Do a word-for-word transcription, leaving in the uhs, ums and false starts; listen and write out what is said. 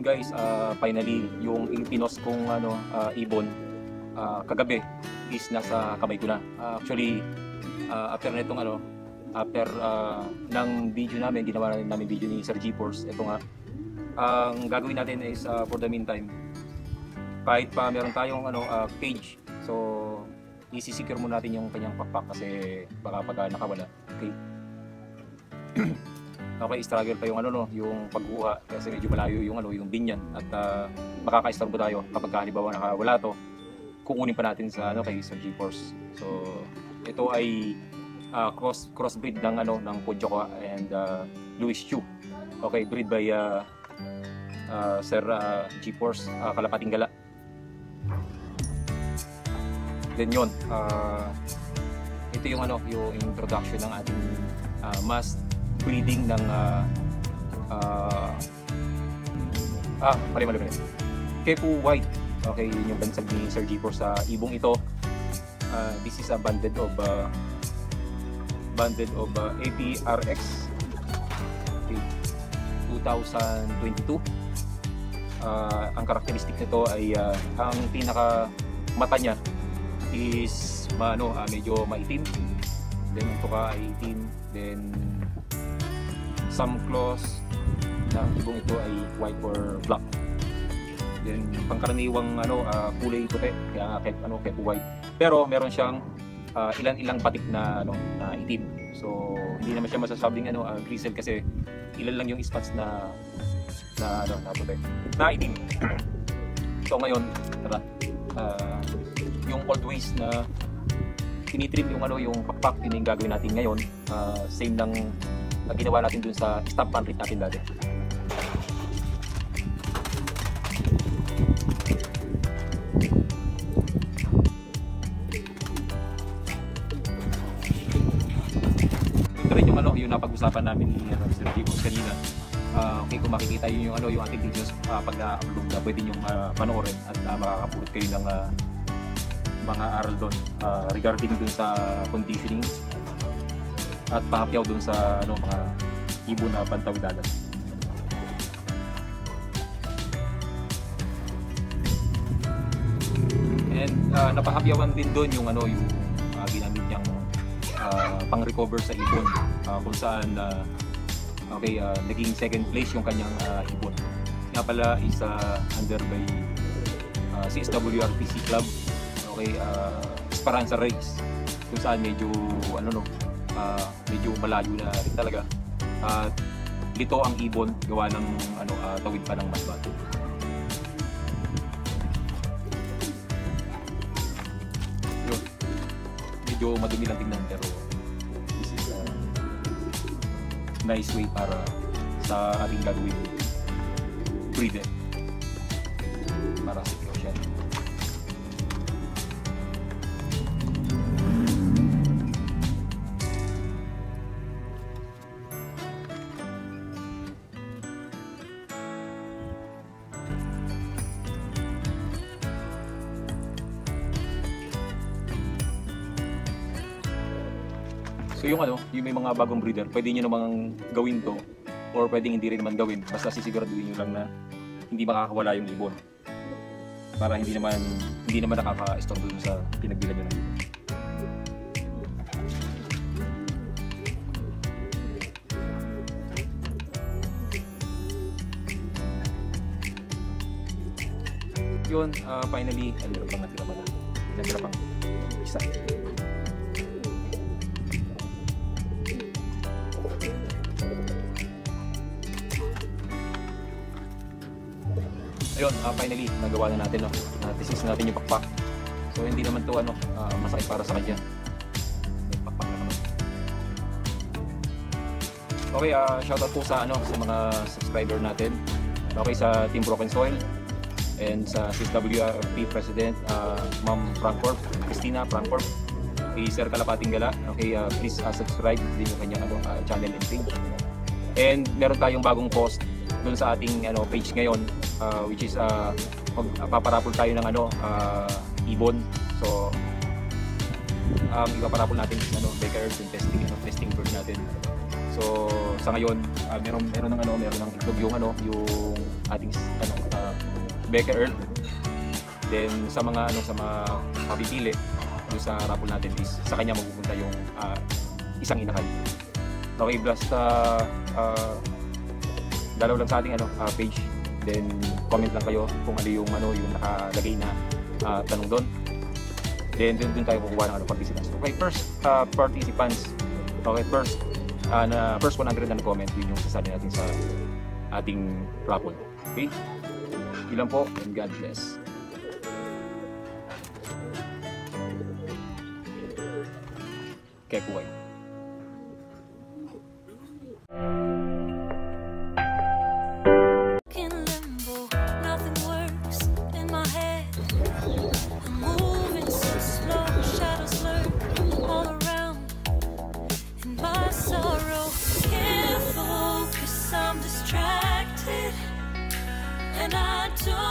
guys, uh, finally yung pinos kong ano, uh, ibon uh, kagabi is nasa kamay ko na. Uh, actually, uh, after nitong ano, after uh, ng video namin, ginawa namin video ni Sir G-Force, ito nga, ang gagawin natin is uh, for the meantime, kahit pa meron tayong ano, uh, cage, so isi-secure muna natin yung kanyang pakpak kasi baka pag nakawala. Okay. Okay, struggle pa yung ano no, yung pagkuha kasi medyo malayo yung ano, yung binyan at uh, makaka-istorbo tayo kapag halimbawa nakawala to. Kukunin pa natin sa ano kay Sir G-Force. So ito ay uh, cross crossbreed ng ano ng Pojoka and uh, Louis Chu. Okay, breed by uh, uh, Sir uh, G-Force, uh, Kalapating Gala. Then yun, uh, ito yung ano, yung introduction ng ating uh, mass breeding ng uh, uh, ah, mali mali mali Kepu White. Okay, yun yung bansag ni Sir G-Force sa ibong ito. Uh, this is a banded of uh, banded of uh, A P R X okay, twenty twenty-two. Uh, ang karakteristik nito ay uh, ang pinaka mata niya is ano, uh, medyo maitim, then ito ka ay itim, then some claws ng ibong ito ay white or black, then pangkaraniwang ano, uh, kulay puti, kaya kahit ano, kahit white, pero meron siyang uh, ilan-ilang patik na ano, na itim. So hindi naman siya masasabing ano, uh, grizzle kasi ilan lang yung spots na na ano, na puti, na itim. So ngayon, tara, uh, yung old ways na tinitrim yung ano, yung pakpak, yun yung gagawin natin ngayon. Uh, same lang na ginawa natin dun sa stamp pan natin dati. Ito rin yung ano, yung napag-usapan namin ni ano, Sir G-Force kanina. Uh, okay, kung makikita yun yung ano, yung ating videos uh, pag na-upload na, pwede nyo uh, panoorin at uh, makakapulot kayo ng uh, mga aral doon uh, regarding dun sa conditioning at pahapyaw dun sa ano, mga ibon na pantawidalan. And uh, napahapyawan din doon yung ano, yung uh, ginamit niyang uh, pang-recover sa ibon, uh, kung saan uh, okay, uh, naging second place yung kanyang uh, ibon. Nga pala is uh, under by uh, C S W R P C Club. Okay, uh, Esperanza Race, kung saan medyo ano no, uh, medyo malayo na rin talaga. At uh, lito ang ibon gawa ng ano, uh, tawid pa ng Masbate. Yun, medyo madumi lang tingnan pero this is a nice way para sa ating gagawin breeder para secure siya. So yung ano, yung may mga bagong breeder, pwede nyo namang gawin to or pwedeng hindi rin naman gawin, basta sisiguraduhin nyo lang na hindi makakawala yung ibon para hindi naman hindi naman nakaka-istorbo dun sa pinagbilan nyo ng ibon. Yun, uh, finally, ay meron pang natira pala. Natira pang isa. Ayun, uh, finally, nagawa na natin, no? Na-test natin yung pakpak. So hindi naman to ano, uh, masakit para sa kanya. May pakpak na naman. Okay, uh, shoutout po sa ano, sa mga subscriber natin. Okay, sa Team Broken Soil and sa C S W R P President, uh, Ma'am Frankfurt, Christina Frankfurt, kay Sir Kalapating Gala. Okay, uh, please uh, subscribe din yung kanyang ano, uh, channel and page. And meron tayong bagong post doon sa ating ano, page ngayon, uh, which is uh, paparapol tayo ng ano, uh, ibon. So um, ipaparapol natin ano, Baker Earth and testing, ano, testing bird natin. So sa ngayon, uh, meron meron ng ano, meron ng itlog yung ano, yung ating ano, uh, Becker Earl. Then sa mga ano, sa mga mapipili doon sa raffle natin is sa kanya mapupunta yung uh, isang inakay. Okay, basta uh, dalaw lang sa ating ano, uh, page. Then comment lang kayo kung ano yung ano yung nakalagay na uh, tanong doon. Then doon doon tayo kukuha ng ano, participants. Okay, first uh, participants. Okay, first uh, na first one hundred na comment yun yung sasali natin sa ating raffle. Okay? Ilan po, and God bless. Kaya po kayo. And I don't